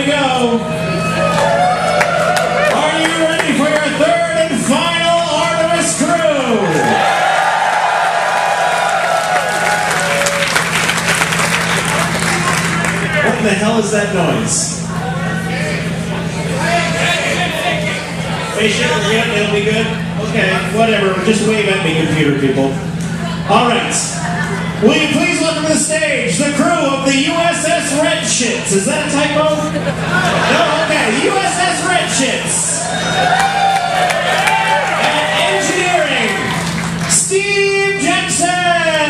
we go. Are you ready for your third and final Artemis crew? What the hell is that noise? Spaceship, yeah, it'll be good? Okay, whatever, just wave at me, computer people. Alright, will you please welcome to the stage the crew of the USS Redshits? Is that a typo? No? Okay, the USS Redshits. And engineering, Steve Jackson.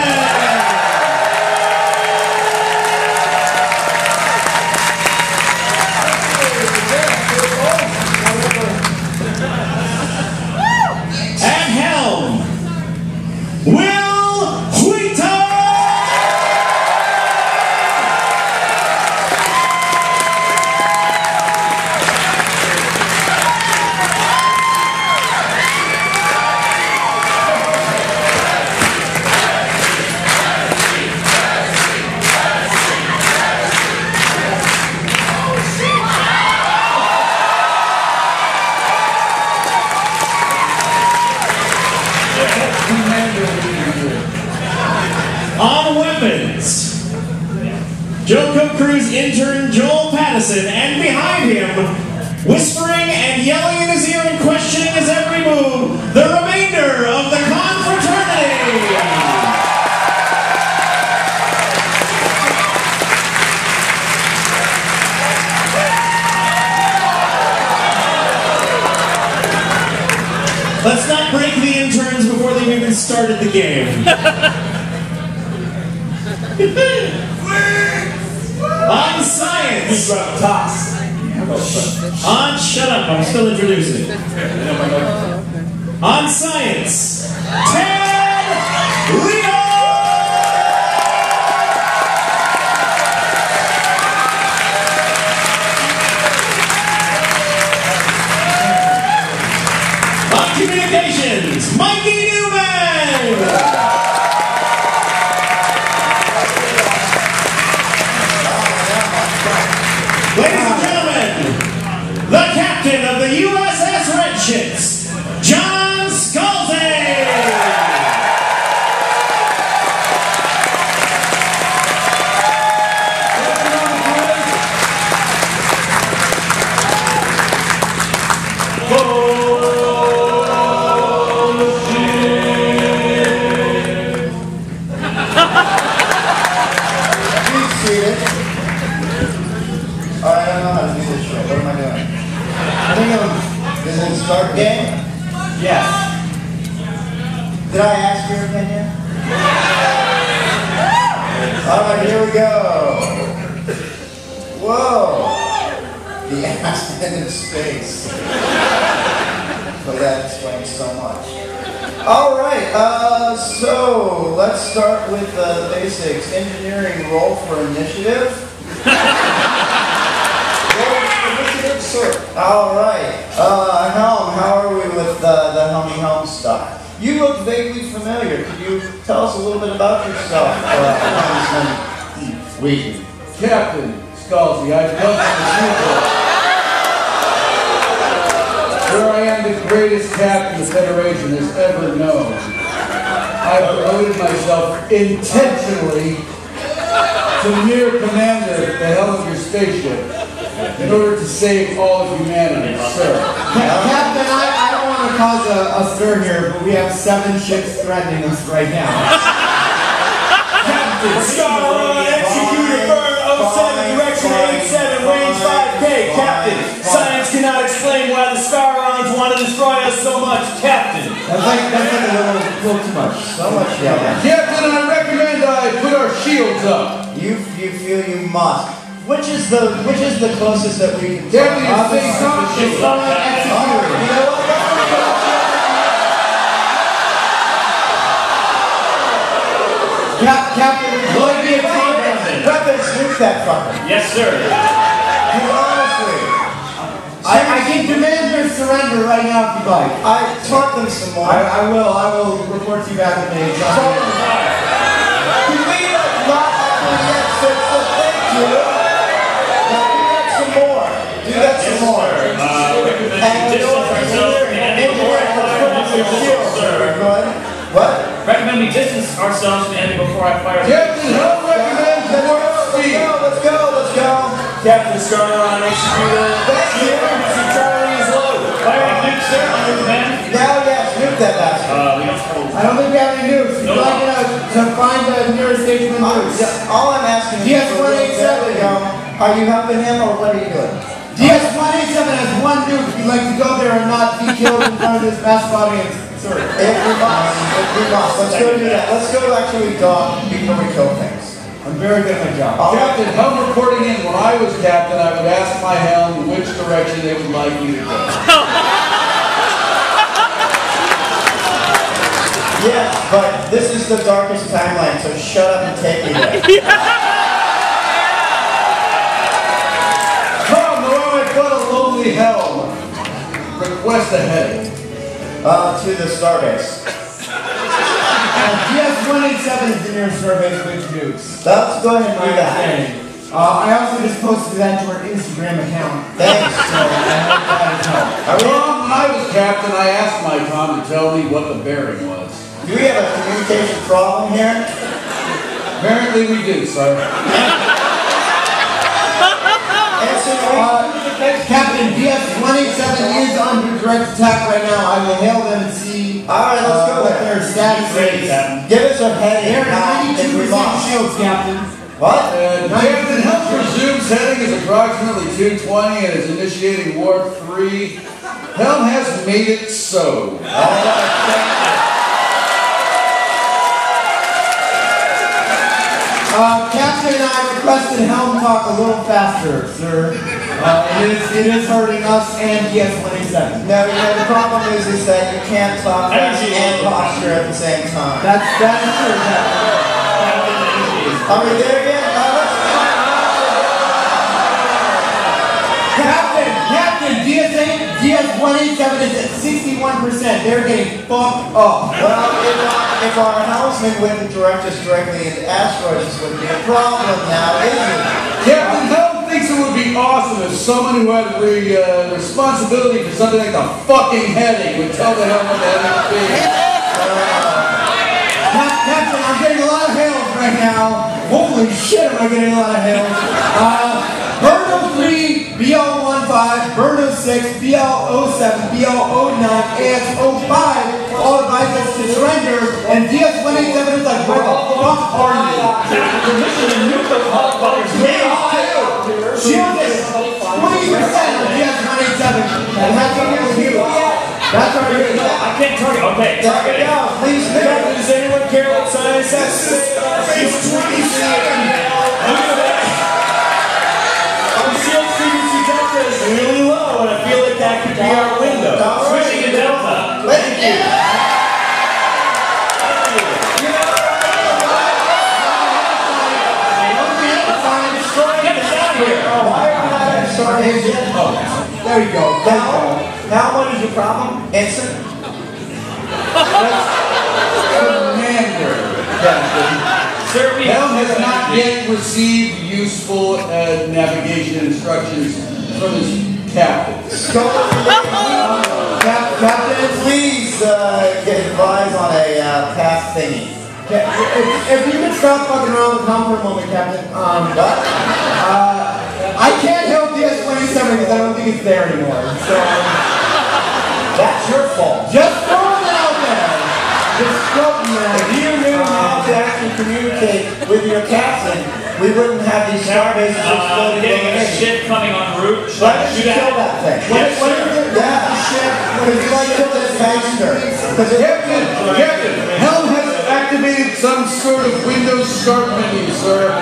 And Helm, Wil Wheaton! On weapons, JoCo Crew's intern Joel Pattison, and behind him, whispering and yelling in his ear and questioning his every move, the remainder of the Confraternity! Let's not break the interns before they've even started the game. On science! Shut up, I'm still introducing. On science, Ted Leo! On communications, Mikey Neumann! Ladies and gentlemen, the captain of the USS Redshits, Scalzi! Is it start game? Yes. Did I ask your opinion? Alright, here we go. Whoa! The accident in space. But that explains so much. Alright, so let's start with the basics. Engineering, roll for initiative. Alright, Helm, how are we with the Helm stuff? You look vaguely familiar. Could you tell us a little bit about yourself, Wheaton? Captain Scalzi, I've come from the where I am the greatest captain the Federation has ever known. I've promoted myself intentionally to mere commander at the helm of your spaceship in order to save all of humanity, sir. Captain, I don't want to cause a stir here, but we have 7 ships threatening us right now. Captain, Star executor burn 07, direction 87, range 5K. Captain, science cannot explain why the Scarons want to destroy us so much. Captain. That's like a little too much. So much yelling. Captain, I recommend I put our shields up. You feel you must. Which is the closest that we can Captain, you say something. You know what? Captain, weapons, nuke that fucker. Yes, sir. Honestly. I can demand your surrender right now if you like. I taught them some more. I will report to you back at me. We not offer yet, so thank you. Now we got some more. recommend we distance ourselves from the enemy before I fire. Captain Helm recommends warp speed. Let's go. Captain Scarron, execute. Emergency Charlie is low. Fire nuke, sir. Man. Now, yes, nuke that bastard. We don't hold. I don't think we have any nukes. We'd like to find the nearest station with nukes. All I'm asking is DS-187. Are you helping him or what are you doing? DS-187 has one nuke. We'd like to go there and not be killed in front of this massive audience. Sorry. If we must. Let's go do that. Let's go actually dock before we kill things. I'm very good at my job. Captain Helm reporting in. When I was captain, I would ask my helm which direction they would like you to go. Yeah, but this is the darkest timeline, so shut up and take me there. Come, though I but a lonely helm. Request a heading. To the starbase. DS-187 is the nearest starbase with nukes. Let's go ahead and do that. I also just posted that to our Instagram account. Thanks. So I hope that has helped. Tom, when I was captain, I asked my Tom to tell me what the bearing was. Do we have a communication problem here? Apparently we do, sir. Captain, DS-187 is under direct attack right now. I will hail them and see Alright, let's go what there. their status is. Give us a heading. They're 92% shields, Captain. What? Captain Helm presumes heading is approximately 220 and is initiating warp 3. Helm has made it so. Captain and I requested Helm talk a little faster, sir. It is hurting us and DS-187. No, the problem is that you can't talk fast and posture at the same time. That is true, Captain. Are we there yet? Captain, DS-187 is at 61%. They're getting fucked up. Well, if our helmsman wouldn't direct us directly into asteroids, this wouldn't be a problem now, is it? Captain Helm thinks it would be awesome if someone who had responsibility for something like the fucking heading would tell the Helm what the heading would be. Captain, I'm getting a lot of hails right now. Holy shit, am I getting a lot of hails. Bird 03, BL15, Bird 06, BL07, BL09, AX05 all advise us to surrender, and DS-187 is like, where the fuck are you? Permission to nuke those motherfuckers. Shield is 20% of DS-187, and that's our shield. That's our shield. I can't target. Okay, target it. Please, Captain, does anyone care what science has to say about Phase 27. Look at that. Our shield frequency delta is really low, and I feel like that could be our window. Switching to Delta. Thank you. Get us out of here. Why are we not at starbase yet? There you go. Now what is your problem? Instant? Commander, Captain. Sir, we Helm has not yet received useful navigation instructions from his captain. Captain, please get advised on a path thingy. If you could stop fucking around with Helm for a moment, Captain. I can't help DS-187 because I don't think it's there anymore. So That's your fault. just throwing it out there. Just throwing it out If there. you knew how to actually communicate with your captain, we wouldn't have these starbases exploding. getting a ship coming en route. Why don't you kill that thing? Yes, What sir. is it? Yeah, ship. Because you like to kill this gangster. Captain, Helm has activated some sort of Windows start menu, sir.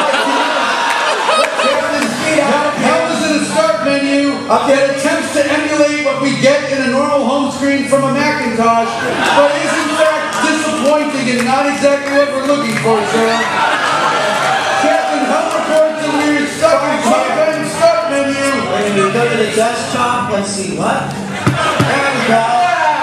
Helm is in a start menu that attempts to emulate what we get in a normal home screen from a Macintosh, but is in fact disappointing and not exactly what we're looking for, sir. Captain, Helm reports that we're stuck in top-end start menu. When you go to the desktop, let's see what? There we go.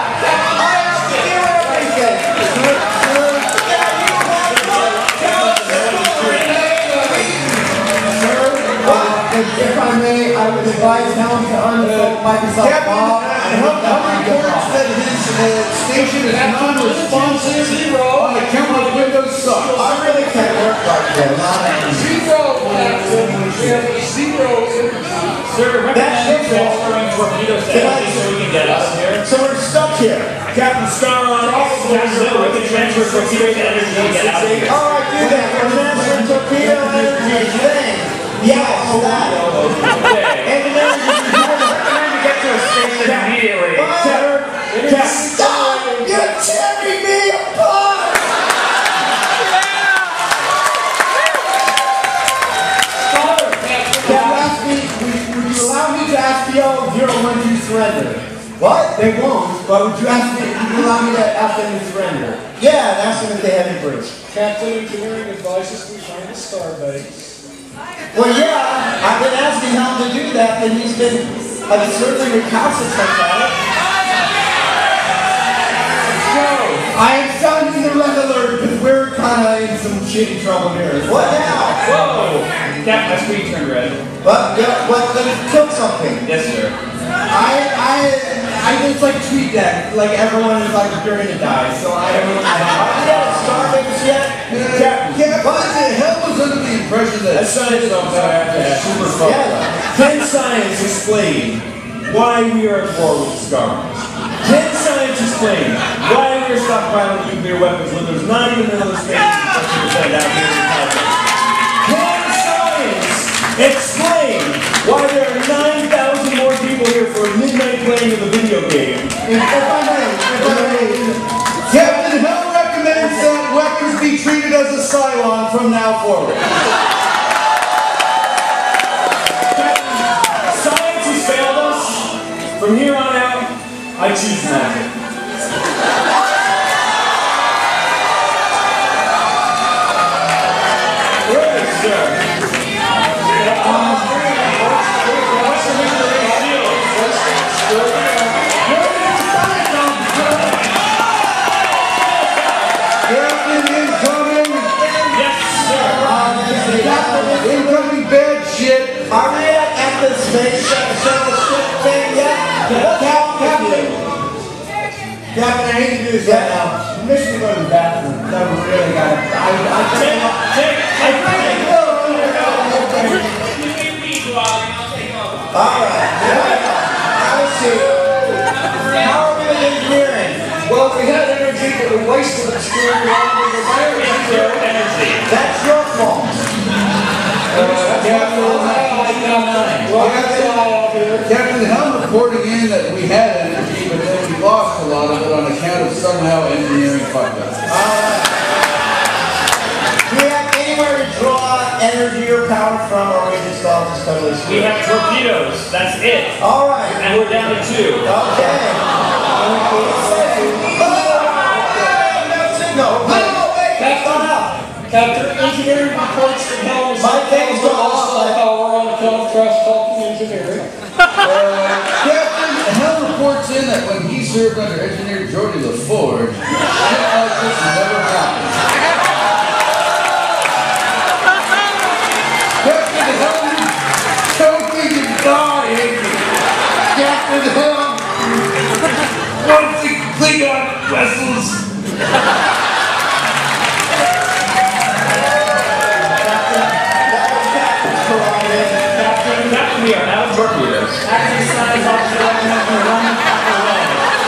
If I may, I would advise Helm to uninstall Microsoft Captain, Bob. Helm reports that his station is non-responsive on account of Windows suck. I really can't work like that. Zero, Captain. We have 0 energy. Sir, recommend transferring torpedo stations so we can get us here. So we're stuck here. Captain Scaron, Captain, we can transfer torpedo energy to get out of here. Alright, do that. We're transferring torpedo energy thing. Yes, that. Engineering, Recommend we get to a station immediately. stop! You're tearing me apart! Would you allow me to ask BL01 to surrender? What? They won't, but would you allow me to ask them to surrender? Yeah, and ask them if they have any bridge. Captain Engineering advises we find a starbase. Well, yeah, I've been asking Helm to do that, and he's been certainly recalcitrant at it. I am sounding the red alert because we're kind of in some shitty trouble here. What now? Whoa! Captain, my screen turned red. What? Let's kill something. Yes, sir. I just like tweet that, like everyone is like going to die, so I don't know. Are we at Starbase yet? Helm was under the impression that Science super fun. Can science explain why we are at war with the Scarons? Can science explain why we are stockpiling nuclear weapons when there's not even another space to send out here in California? Can science explain why there are 9,000 more people here for a midnight playing of a video game? If I may, Captain Helm recommends that weapons be treated as a cylon from now forward. Science has failed us. From here on out, I choose magic. Right, sir. Incoming bad shit. Are we at the space shuttle ship thing yet? Captain, I hate to do this right now. Permission to go to the bathroom. I really got it. Alright. Let's see. How are we with engineering? Well, we had energy, but we wasted it. Energy. That's your fault. Captain Helm reporting in that we had energy, but then we lost a lot of it on account of somehow engineering fucked up. Do we have anywhere to draw energy or power from, or are we just all just totally screwed? We have torpedoes. That's it. Alright. And we're down to 2. Okay. No, wait. Captain Engineering reports that Helm is My thing's gone off. power on account of trash talking engineering. Captain Helm reports in that when he served under engineer Geordie LaForge, shit like this never happened. Captain Helm, something is dying. Captain Helm, once the Klingon vessels. Captain, we are out of torpedoes. Exercise officer recommends we run away.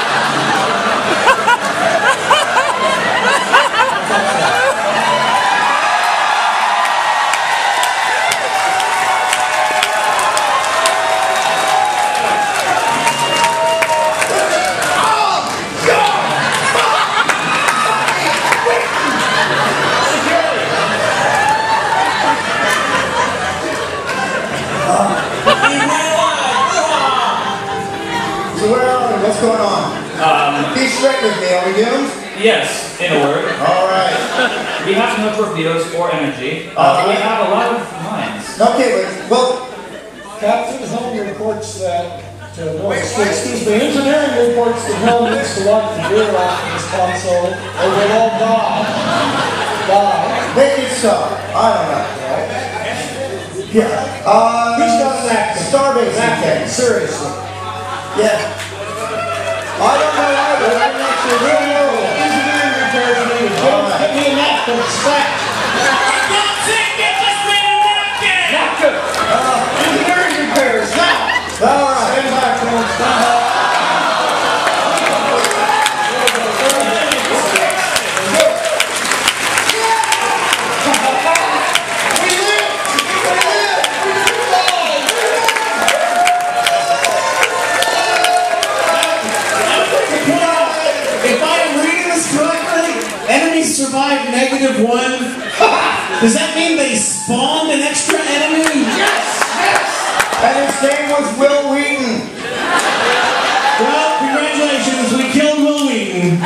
What's going on? Be straight with me, are we doomed? Yes, in a word. Alright. We have no torpedoes or energy. We have a lot of mines. Okay, well... Captain Helm reports that the engineering reports that Helm needs to lock the door off this console, or we'll all die. Maybe so. I don't know. Yeah. Who's got an acting? Starbase acting. Seriously. Yeah. I don't know either. Engineering repairs, now! All right. Stand back, folks. If I am reading this correctly, enemies survived -1. Does that mean they spawned an extra enemy? Yes! And his name was Wil Wheaton. Well, congratulations, we killed Wil Wheaton.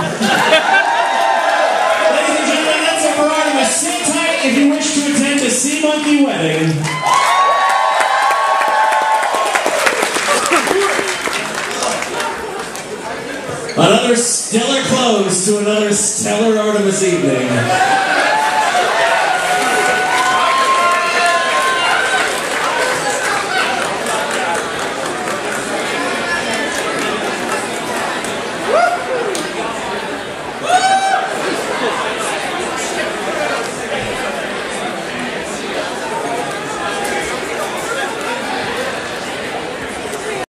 Ladies and gentlemen, that's it for Artemis. Sit tight if you wish to attend a sea monkey wedding. Another stellar close to another stellar Artemis evening.